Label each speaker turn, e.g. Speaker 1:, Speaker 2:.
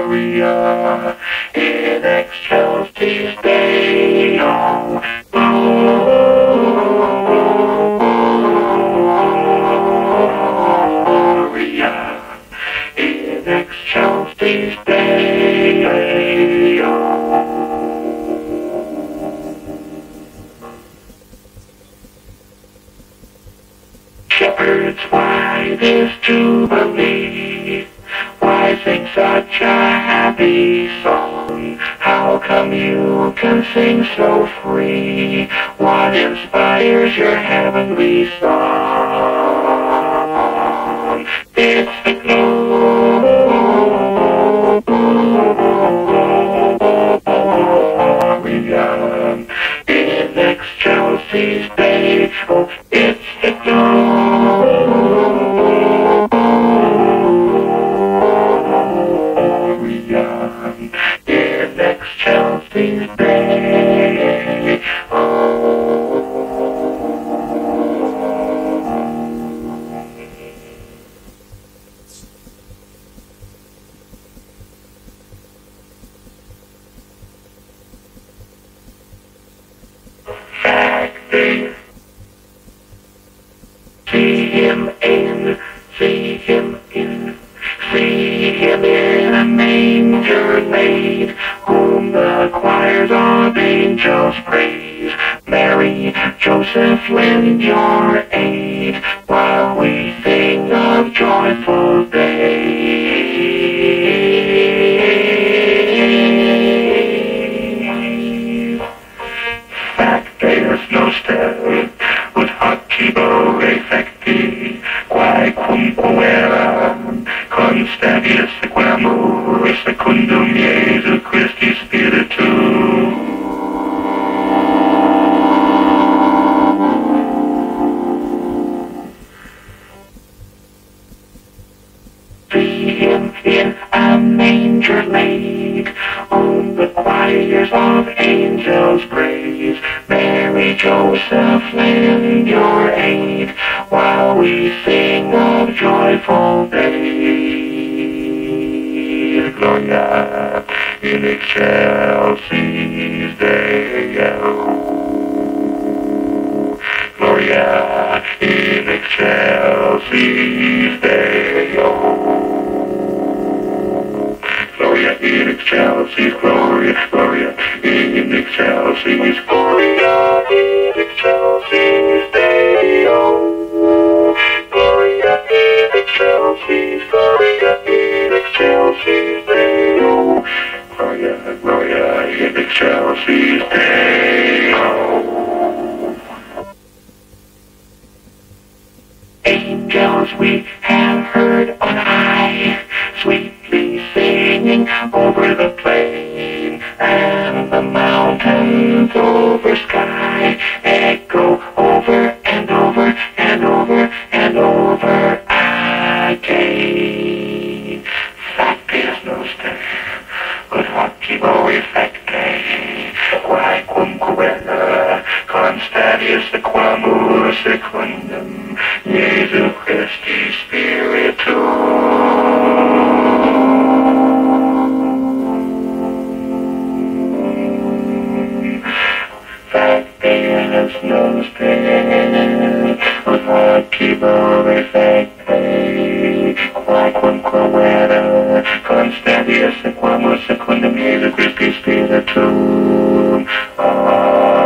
Speaker 1: gloria in excelsis Deo. Gloria in excelsis Deo. Shepherds, why this jubilee? Why sing such a happy song? How come you can sing so free? What inspires your heavenly song? It's the gloria in excelsis Deo. It's the gloria in excelsis Deo. Facting. See him in, see him in, see him in a manger laid, whom the choirs of angels praise. Mary, Joseph, lend your aid, while we sing of joyful days. Fact there's no step, ut Haack effecti, quae cumqueram, constantius sequamur, secundum Iesu Christi Spiritu. See him in a manger laid, whom the choirs of angels praise. Mary, Joseph, lend your aid, while we sing of joyful days. Gloria in excelsis Deo. Gloria in excelsis Deo. Gloria in excelsis, gloria, gloria in excelsis, gloria in excelsis Deo. Gloria in excelsis, gloria in excelsis Deo. Gloria, gloria in excelsis Deo. Angels we have heard on high, sweetly singing over the plain, and the mountains over sky echo over and over and over and over again. Factis noster, ut Haack effecte, quae cumqueram, constantius sequamur secundum Iesu Christi Spiritu. Factis noster, ut Haack effecte, quae cumqueram, constantius sequamur secundum Iesu Christi Spiritu.